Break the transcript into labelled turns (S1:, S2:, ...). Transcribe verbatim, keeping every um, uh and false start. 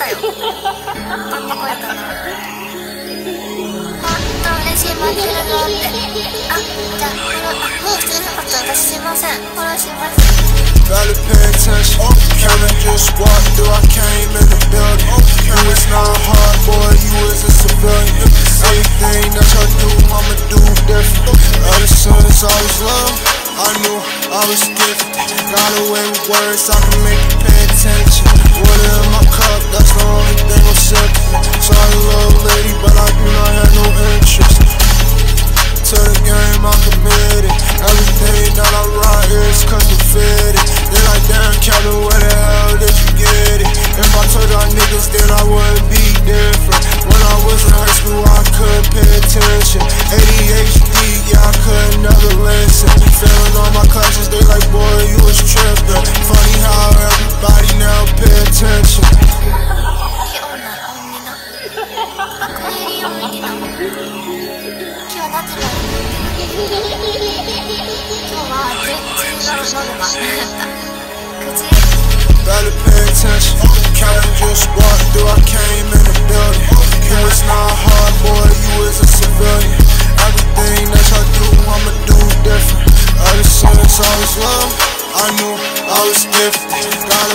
S1: よ。どんな声かな。ほんと嬉しい、待ってるぞって。あ、じゃあ、フォロー、あ、フォローしてなかったら私すいません。フォローします。
S2: Better pay attention. Kevin just walked through, I came in the building. You was not hard, boy, you was a civilian. Everything that you do, I'ma do different. Ever since I was young, I knew I was gifted. Got away with words, I can make you pay attention. Water in my cup, that's the only thing I'm sipping. Sorry, little lady, but I do not have no interest. To the game, I'm committed. Everything that I write is custom fitted. They like, damn, Kevin, where the hell did you get it? If I told y'all niggas, then I wouldn't be different. When I was in high school, I couldn't pay attention. A D H D, yeah, I could never listen. Failing all my classes, they like, boy, you was tripping. Funny how everybody now pay attention. Better pay attention. Katana just walked through, I came in the building. You was not hard, boy, you was a civilian. Everything that y'all do, I'ma do different. Ever since I was young, I knew I was gifted.